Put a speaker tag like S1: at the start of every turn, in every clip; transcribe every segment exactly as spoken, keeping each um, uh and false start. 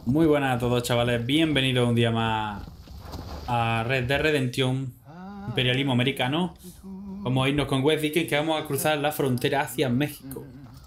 S1: Muy buenas a todos, chavales. Bienvenidos un día más a Red Dead Redemption, imperialismo americano. Vamos a irnos con West Dickens, que vamos a cruzar la frontera hacia México.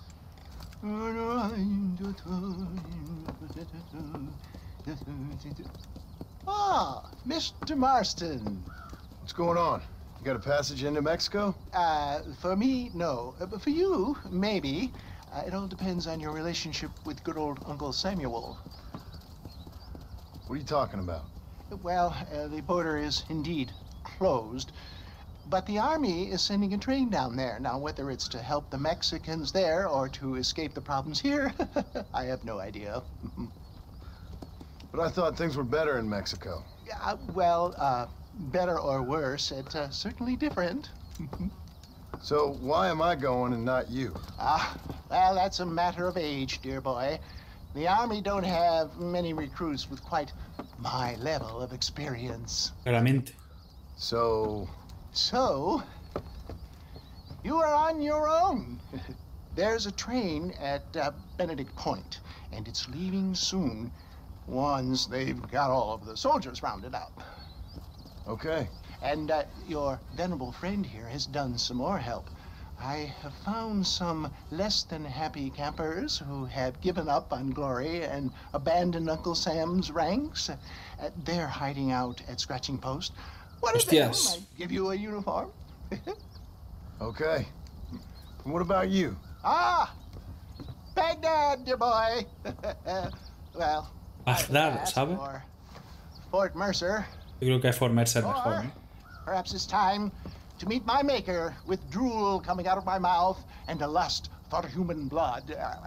S2: Ah, Mister Marston.
S3: What's going on? You got a passage into Mexico?
S2: Uh, for me, no. Uh, but for you, maybe. Uh, it all depends on your relationship with good old Uncle Samuel.
S3: What are you talking about?
S2: Well, uh, the border is indeed closed, but the army is sending a train down there. Now, whether it's to help the Mexicans there or to escape the problems here, I have no idea.
S3: But I thought things were better in Mexico.
S2: Uh, well, uh, better or worse, it's uh, certainly different.
S3: So why am I going and not you?
S2: Ah, well, that's a matter of age, dear boy. The Army don't have many recruits with quite my level of experience.
S1: Claramente.
S3: So...
S2: So, you are on your own. There's a train at uh, Benedict Point, and it's leaving soon once they've got all of the soldiers rounded up.
S3: Okay.
S2: And uh, your venerable friend here has done some more help. I have found some less than happy campers who have given up on glory and abandoned Uncle Sam's ranks. Uh, they're hiding out at Scratching Post. What if they might give you a uniform?
S3: Okay. And what about you?
S2: Ah, Baghdad, dear boy. Well,
S1: Baghdad, ¿sabe?
S2: or Fort Mercer.
S1: Yo creo que Fort Mercer mejor,
S2: Or
S1: ¿eh?
S2: perhaps it's time to meet my maker with drool coming out of my mouth and a lust for human blood.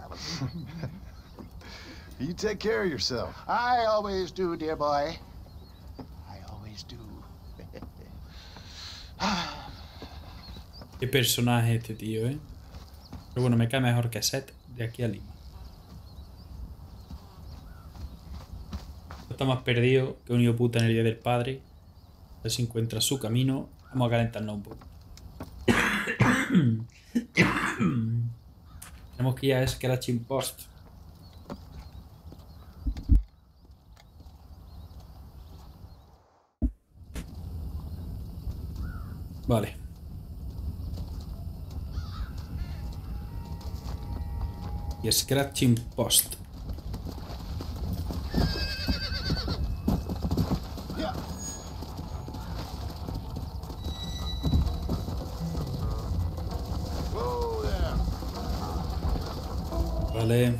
S3: You take care of yourself.
S2: I always do, dear boy. I always do.
S1: Qué personaje este tío, ¿eh? Pero bueno, me cae mejor que Seth de aquí a Lima. Está más perdido que un hijo puta en el día del padre. A ver si encuentra su camino. Vamos a calentarnos un poco. Tenemos que ir a Scratching Post. Vale. Y Scratching Post. Vale.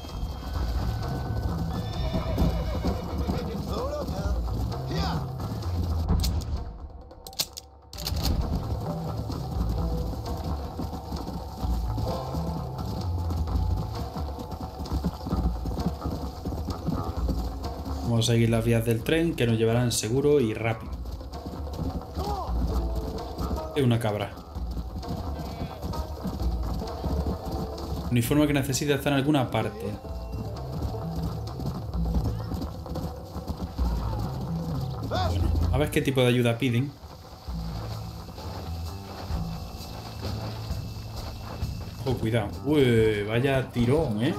S1: Vamos a seguir las vías del tren que nos llevarán seguro y rápido. Es una cabra. Uniforme que necesita estar en alguna parte. Bueno, a ver qué tipo de ayuda piden. Oh, cuidado. Uy, vaya tirón, ¿eh?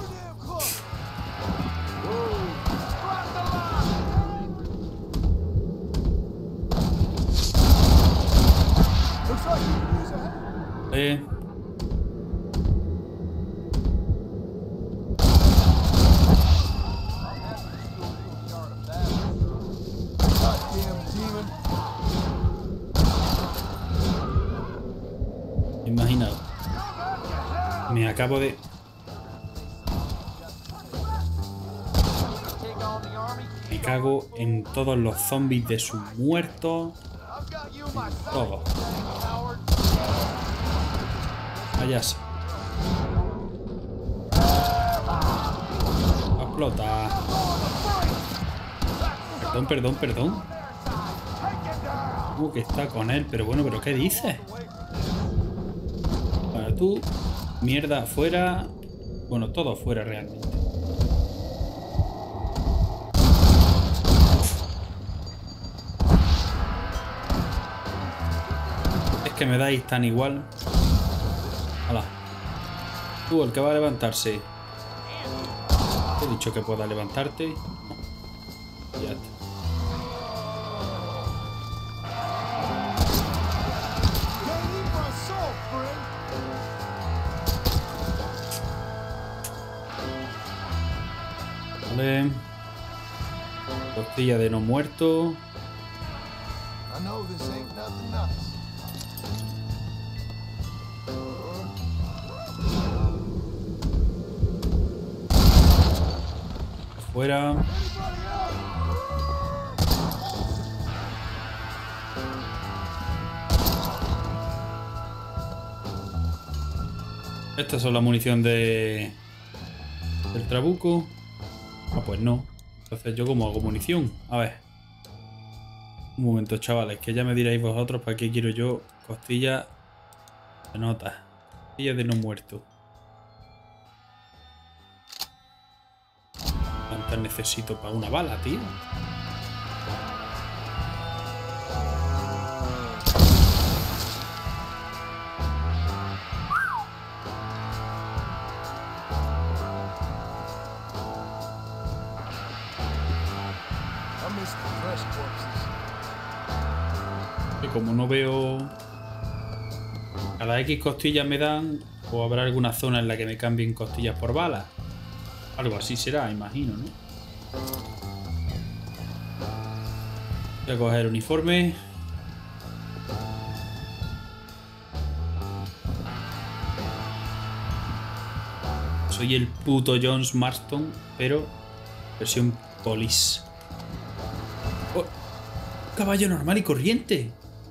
S1: Eh... Imagina, me acabo de... Me cago en todos los zombies de sus muertos. Todo. Vayas. Explota. Perdón, perdón, perdón. Uh, que está con él, pero bueno, pero ¿qué dices? Para tú, mierda afuera. Bueno, todo afuera realmente. Es que me dais tan igual. Hala. Tú, el que va a levantarse. Te he dicho que puedas levantarte. No. Ya está. Vale. Costilla de no muerto. Fuera. Estas son la munición de del trabuco. Ah, pues no. Entonces yo como hago munición. A ver. Un momento, chavales, que ya me diréis vosotros para qué quiero yo costilla de nota. Costilla de no muerto. ¿Cuántas necesito para una bala, tío? Que como no veo... Cada X costillas me dan, o habrá alguna zona en la que me cambien costillas por balas. Algo así será, imagino, ¿no? Voy a coger el uniforme. Soy el puto John Marston, pero versión polis. Oh, caballo normal y corriente.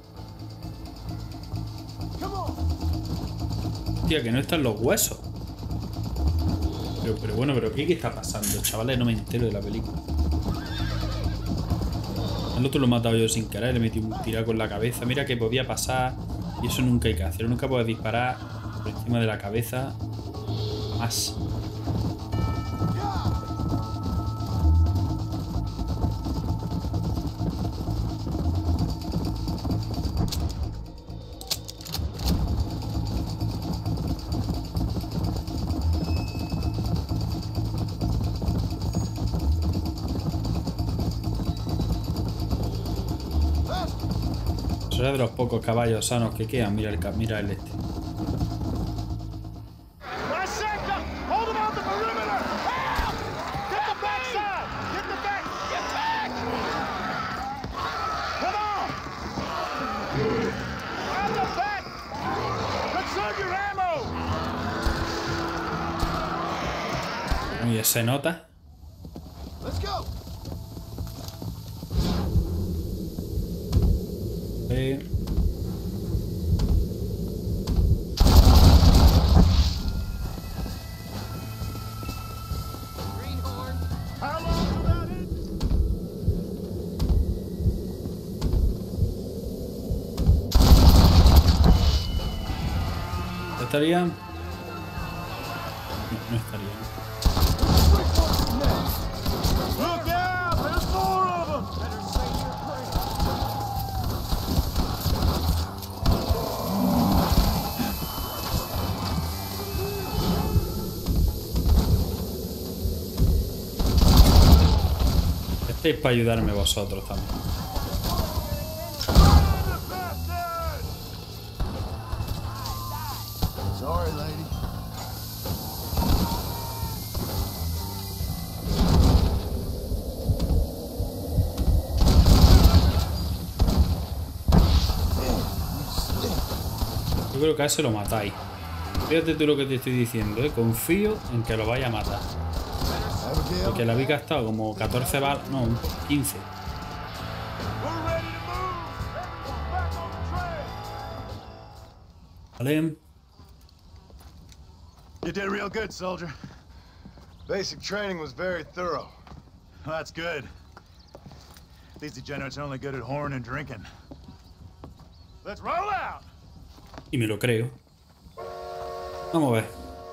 S1: Hostia, que no están los huesos. Pero, pero bueno, pero ¿qué, ¿qué está pasando? Chavales, no me entero de la película. El otro lo he matado yo sin querer, le metí un tiraco en la cabeza. Mira que podía pasar. Y eso nunca hay que hacer. Nunca puedes disparar por encima de la cabeza. Más. Será de los pocos caballos sanos que quedan. Mira el, mira el este. Y se nota. Eh. ¿Estaría? No, no estaría. Este es para ayudarme vosotros también.
S3: Sorry, lady.
S1: Yo creo que a ese lo matáis. Fíjate tú lo que te estoy diciendo, ¿eh? Confío en que lo vaya a matar. Porque le habéis gastado como catorce balas, no, quince. Vale.
S3: You did real good, soldier. Basic training was very thorough.
S4: Well, that's good. These degenerates are only good at whoring and drinking. Let's roll out!
S1: Y me lo creo. Vamos a ver.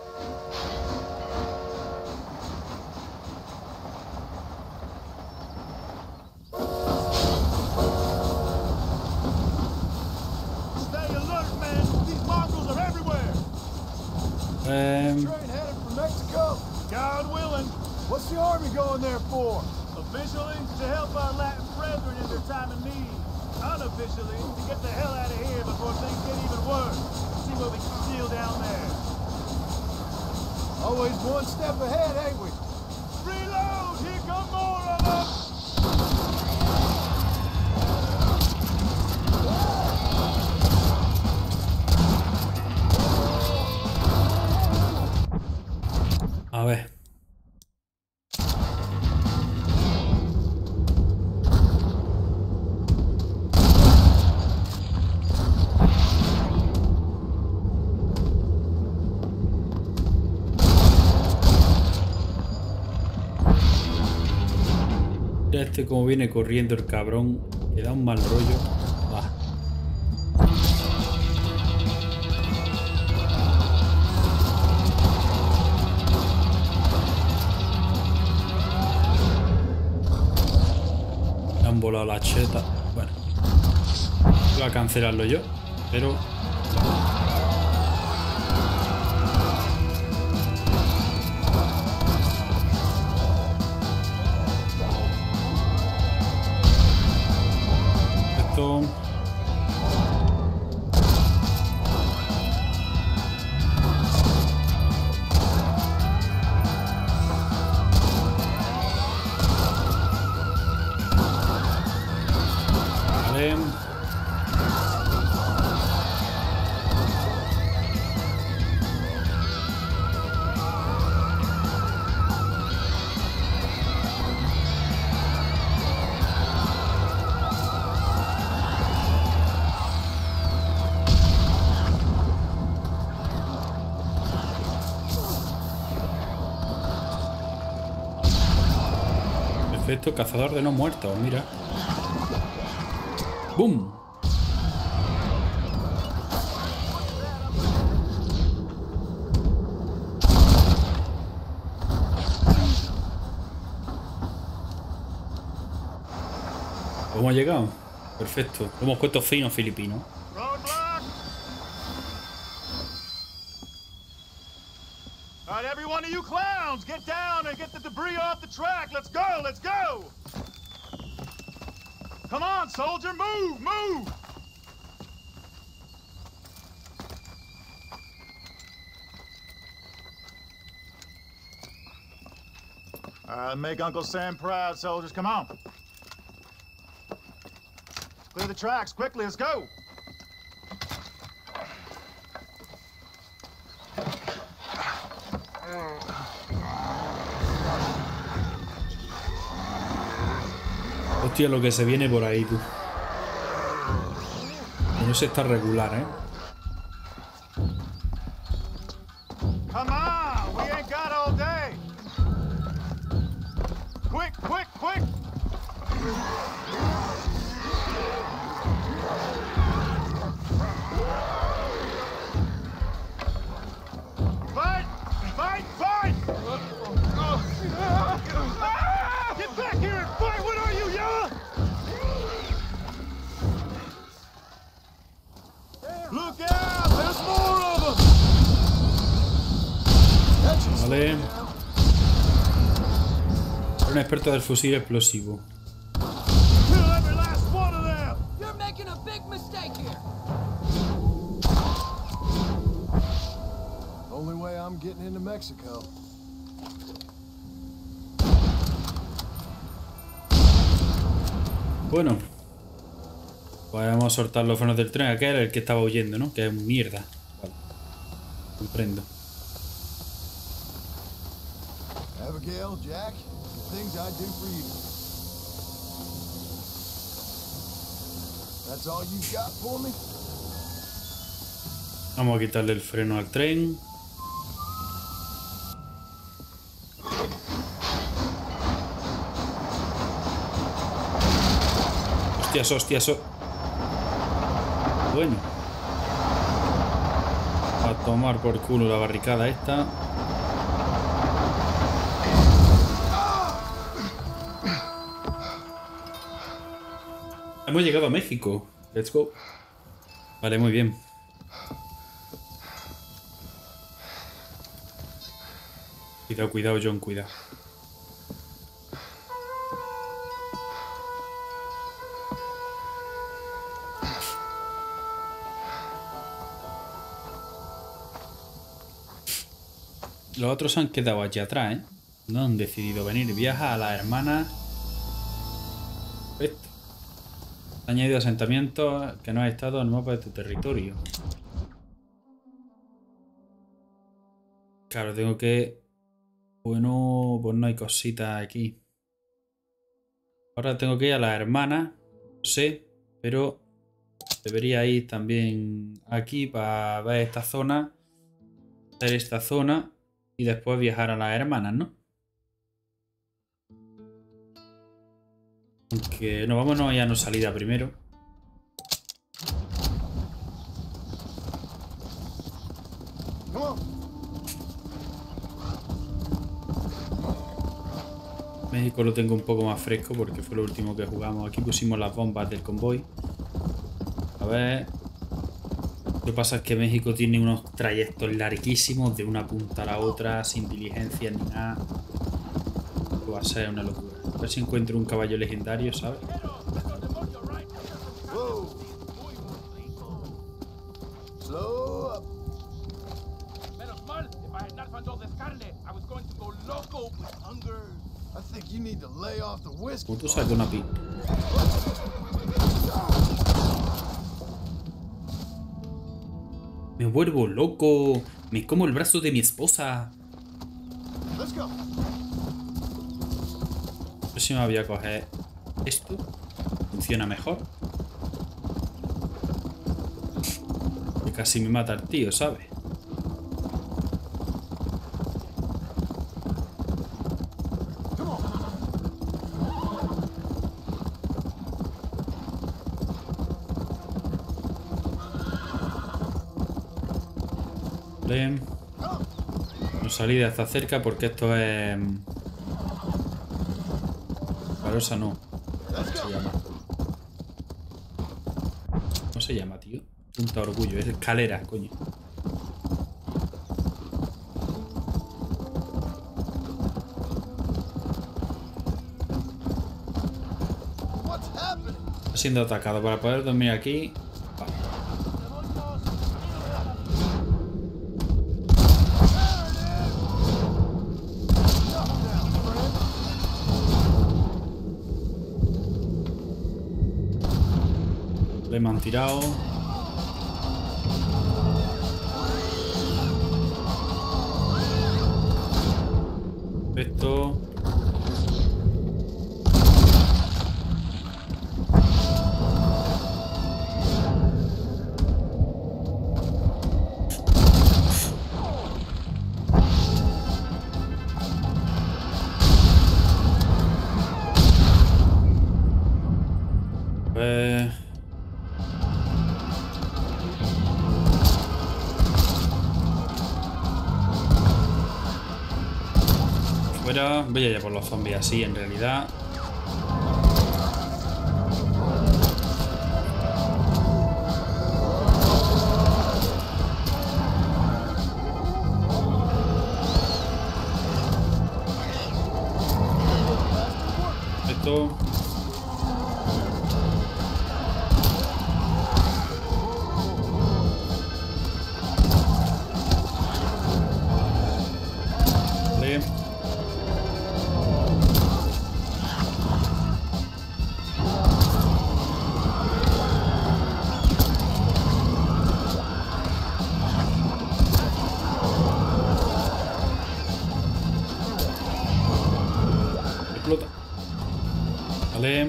S4: Stay alert, man. These mongrels are everywhere.
S1: Um,
S3: Train headed for Mexico.
S4: God willing.
S3: What's the army going there for?
S4: Officially, to help our Latin brethren in their time of need. Unofficially, to get the hell out of here before things get even worse. See what we can steal down there.
S3: Always one step ahead, ain't we?
S4: Reload! Here come more of them!
S1: A ver. Ya este como viene corriendo el cabrón, que da un mal rollo. Va. Me han volado la cheta. Bueno. Voy a cancelarlo yo, pero... Esto... Vale. Perfecto, cazador de no muertos, mira. ¡Bum! ¿Cómo ha llegado? Perfecto. Hemos puesto fino filipino.
S4: Roadblock! All right, every one of you clowns, get down and get the debris off the track. Let's go, let's go! Come on, soldier, move, move! All right, make Uncle Sam proud, soldiers. Come on. Clear the tracks, quickly, let's go!
S1: Hostia, lo que se viene por ahí, tú. No se está regular, ¿eh?
S4: Come on, we ain't got all day. Quick, quick, quick! Fight! Fight! Fight! Ah! Get back here and fight! What are you, young? Look out! There's more of them!
S1: Vale. Era un experto del fusil explosivo.
S4: Kill every last one of them!
S5: You're making a big mistake here.
S3: Only way I'm getting into Mexico.
S1: Bueno. Podemos soltar los frenos del tren. Aquel era el que estaba huyendo, ¿no? Que es mierda. Vale. Comprendo.
S3: Abigail, Jack, the things I do for you. That's all you got for me?
S1: Vamos a quitarle el freno al tren. Hostias, hostias, hostias. Bueno. A tomar por culo la barricada esta. Hemos llegado a México. Let's go. Vale, muy bien. Cuidado, cuidado, John, cuidado. Los otros se han quedado allí atrás, ¿eh? No han decidido venir. Viaja a la hermana. Perfecto. Ha añadido asentamientos que no ha estado en el mapa de tu territorio. Claro, tengo que... Bueno, pues no hay cositas aquí. Ahora tengo que ir a la hermana. No sé, pero debería ir también aquí para ver esta zona. Hacer esta zona y después viajar a las hermanas, ¿no? Aunque no, vámonos ya no salida primero. México lo tengo un poco más fresco porque fue lo último que jugamos. Aquí pusimos las bombas del convoy. A ver. Lo que pasa es que México tiene unos trayectos larguísimos de una punta a la otra, sin diligencia ni nada. Va a ser una locura. A ver si encuentro un caballo legendario, ¿sabes? ¿Cómo tú sacas una pi? Me vuelvo loco. Me como el brazo de mi esposa. A ver si me voy a coger esto. Funciona mejor. Y casi me mata el tío, ¿sabes? No salida está cerca porque esto es... Carosa no. ¿Cómo se llama? ¿Cómo se llama, tío? Punta Orgullo. Es escalera, coño. Está siendo atacado. Para poder dormir aquí... Vale. Le me han tirado. Perfecto. Pues... Fuera, voy a ir por los zombies así en realidad. Esto. Vale. Explota. Vale.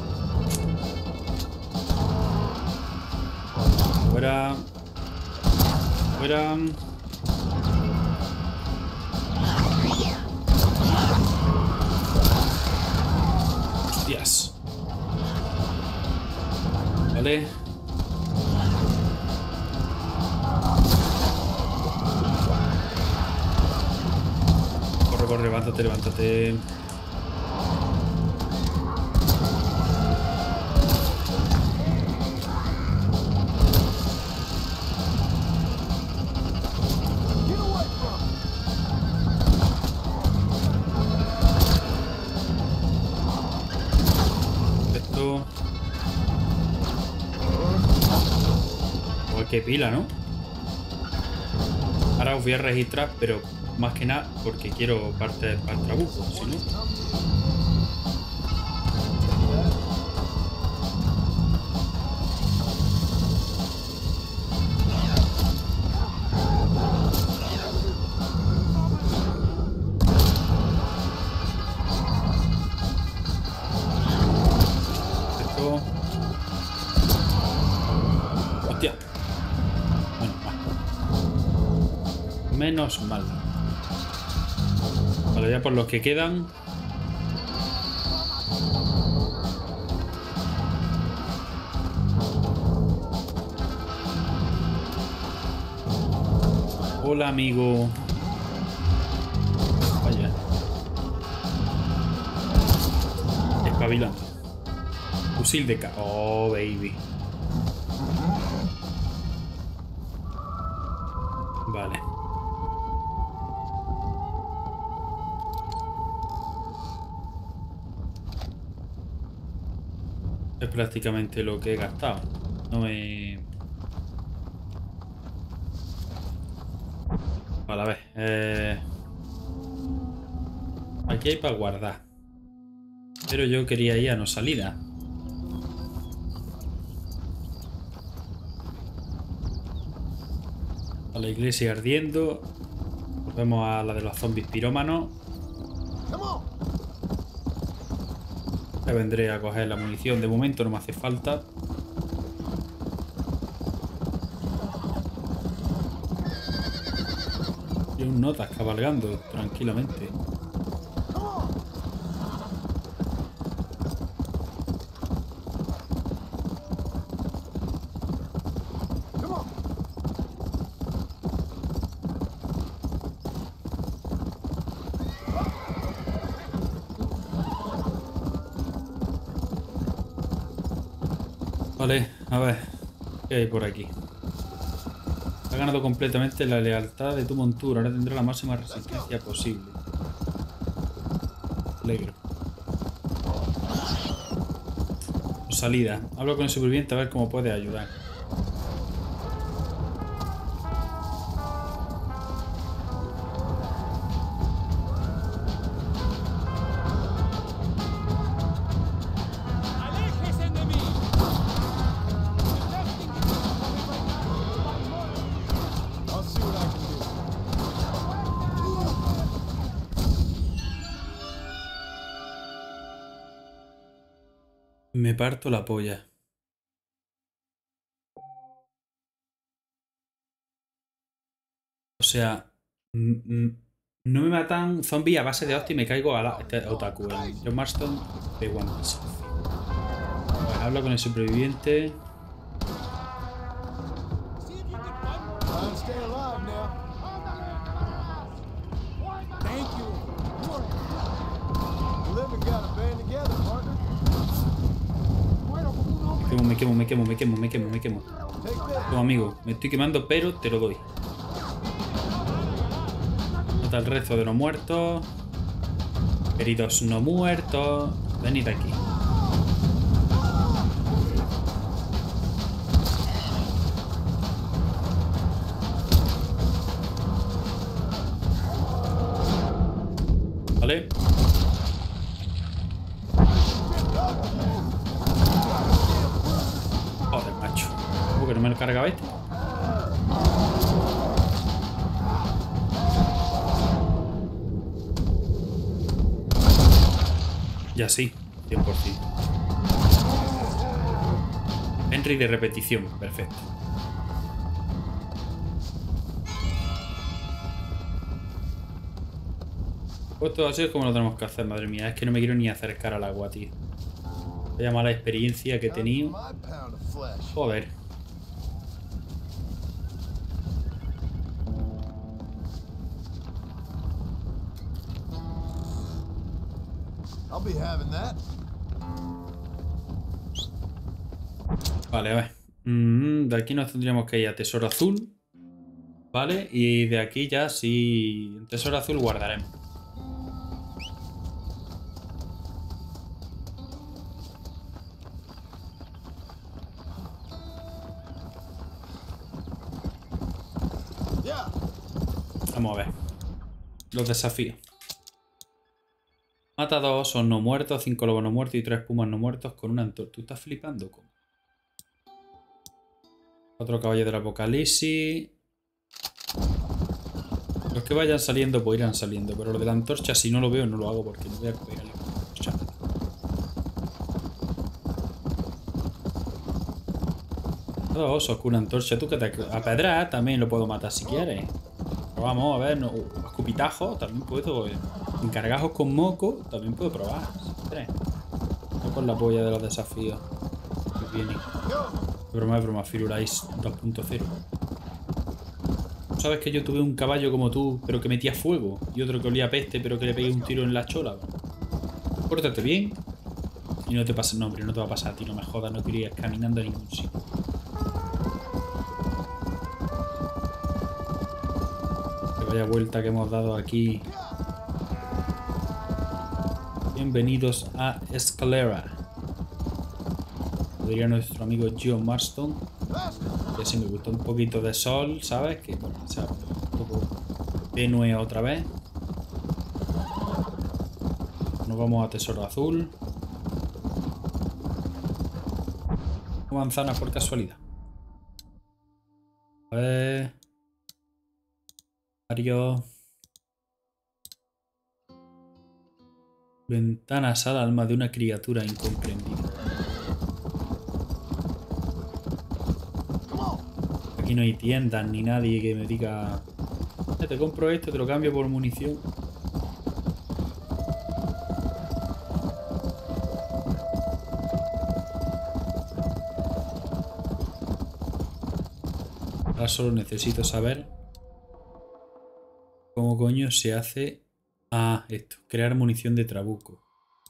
S1: Fuera. Fuera. Hostias. Vale. Corre, corre, levántate, levántate. Esto. Oh, qué pila, ¿no? Ahora os voy a registrar, pero más que nada porque quiero parte para el trabuco, si no. Esto. Hostia. Bueno, va. Menos mal. Vale, ya por los que quedan. Hola, amigo. Vaya. Espabilando. Fusil de ca... Oh, baby. Vale. Es prácticamente lo que he gastado. No me... Vale, a ver. Eh... Aquí hay para guardar. Pero yo quería ir a no salida. A la iglesia ardiendo. Volvemos a la de los zombies pirómanos. Ya vendré a coger la munición. De momento no me hace falta. Y un notas cabalgando tranquilamente. Vale, a ver, ¿qué hay por aquí? Ha ganado completamente la lealtad de tu montura. Ahora tendrá la máxima resistencia posible. Alegro. Salida. Hablo con el superviviente a ver cómo puede ayudar. Me parto la polla. O sea, no me matan zombies a base de hostia y me caigo a la este otaku, el John Marston de One Piece. Pues hablo con el superviviente. Me quemo, me quemo, me quemo, me quemo, me quemo. Toma, amigo, me estoy quemando, pero te lo doy. Nota el rezo de los muertos. Heridos no muertos. Venid aquí. Vale. Joder, macho. ¿Cómo que no me lo cargaba este? Ya sí, cien por cien. Henry de repetición, perfecto. Pues todo así es como lo tenemos que hacer, madre mía. Es que no me quiero ni acercar al agua, tío. Vaya mala experiencia que he tenido. Joder. Vale, a ver. Mm, de aquí nos tendríamos que ir a Tesoro Azul. Vale, y de aquí ya sí... En Tesoro Azul guardaremos. Vamos a ver. los desafíos. Mata dos osos no muertos, cinco lobos no muertos y tres pumas no muertos con una antorcha. ¿Tú estás flipando? ¿Cómo? Otro caballo del apocalipsis. Los que vayan saliendo pues irán saliendo. Pero lo de la antorcha si no lo veo no lo hago porque no voy a pegarle con la antorcha. Dos osos con una antorcha. Tú que te apedras también lo puedo matar si quieres. Pero vamos a ver. No, uh, escupitajo también puedo. Eh. Encargajos con moco también puedo probar. Si quieres. No con la polla de los desafíos. Que viene. Broma es broma. Firulais dos punto cero. ¿Sabes que yo tuve un caballo como tú, pero que metía fuego? Y otro que olía a peste, pero que le pegué un tiro en la chola. Pórtate bien. Y no te pasa... No, hombre, no te va a pasar a ti, no me jodas. No querías caminando a ningún sitio. Que vaya vuelta que hemos dado aquí. Bienvenidos a Escalera. Diría nuestro amigo John Marston. Que si me gustó un poquito de sol, ¿sabes? Que bueno, o sea, un poco tenue otra vez. Nos vamos a Tesoro Azul. Manzanas por casualidad. A ver. Mario. Ventanas al alma de una criatura incomprendida. Aquí no hay tiendas ni nadie que me diga eh, te compro esto, te lo cambio por munición. Ahora solo necesito saber cómo coño se hace ah, esto, crear munición de trabuco.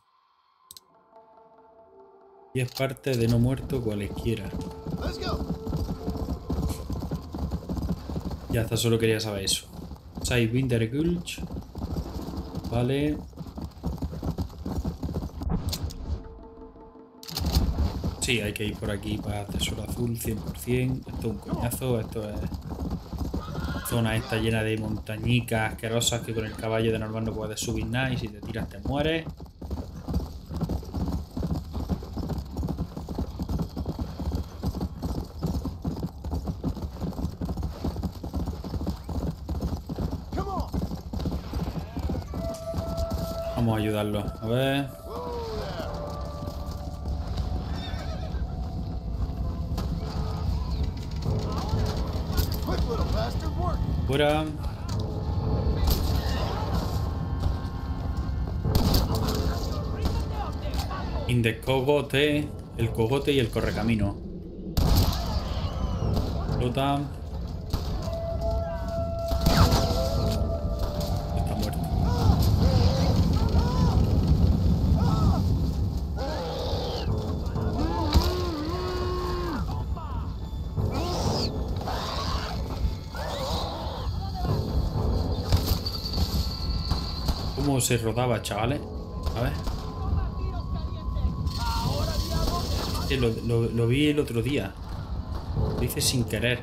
S1: Y es parte de no muerto cualesquiera. Ya está, solo quería saber eso. Sidewinder Gulch. Vale. Sí, hay que ir por aquí para Tesoro Azul cien por cien. Esto es un coñazo. Esto es... Zona esta llena de montañicas asquerosas que con el caballo de normal no puedes subir nada y si te tiras te mueres. Vamos a ayudarlo. A ver. Fuera. In the cogote. El cogote y el correcamino. Flota. Está muerto. ¿Cómo se rodaba, chavales? A ver. Sí, lo, lo, lo vi el otro día. Lo hice sin querer.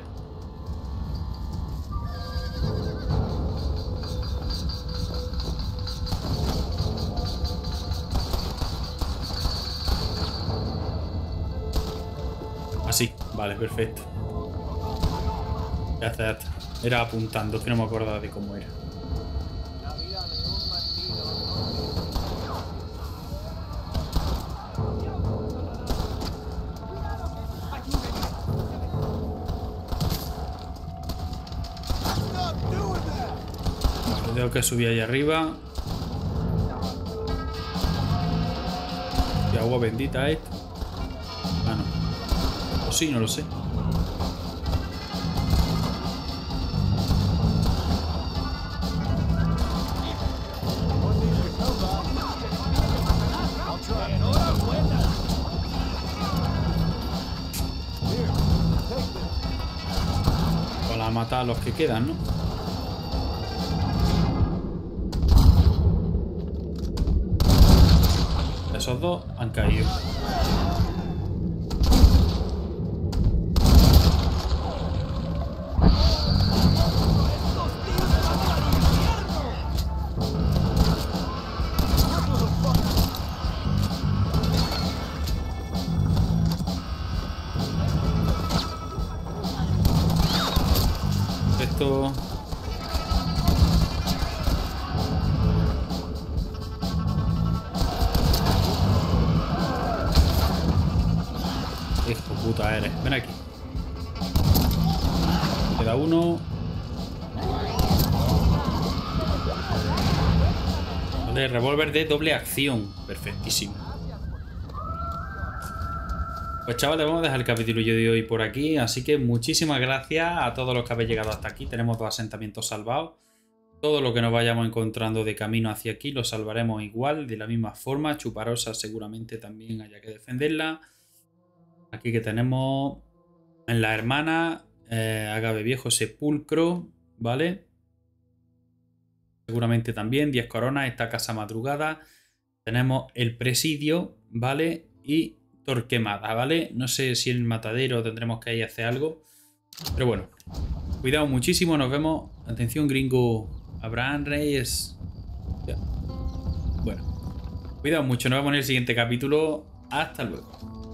S1: Así, vale, perfecto. Ya está, ya está. Era apuntando, que no me acordaba de cómo era. Tengo que subir ahí arriba. ¿Qué agua bendita esto? Ah, no. O sí, no lo sé. Para matar a los que quedan, ¿no? Esos dos han caído. prueba eres. Ven aquí. Queda uno. Vale, revólver de doble acción. Perfectísimo. Pues chavales, vamos a dejar el capítulo de hoy por aquí. Así que muchísimas gracias a todos los que habéis llegado hasta aquí. Tenemos dos asentamientos salvados. Todo lo que nos vayamos encontrando de camino hacia aquí lo salvaremos igual, de la misma forma. Chuparosa seguramente también haya que defenderla. Aquí que tenemos en la hermana, eh, Agave Viejo Sepulcro, ¿vale? Seguramente también diez coronas, esta Casa Madrugada. Tenemos el Presidio, ¿vale? Y Torquemada, ¿vale? No sé si en el matadero tendremos que ir a hacer algo. Pero bueno, cuidado muchísimo, nos vemos. Atención, gringo. Abraham Reyes. Bueno, cuidado mucho, nos vemos en el siguiente capítulo. Hasta luego.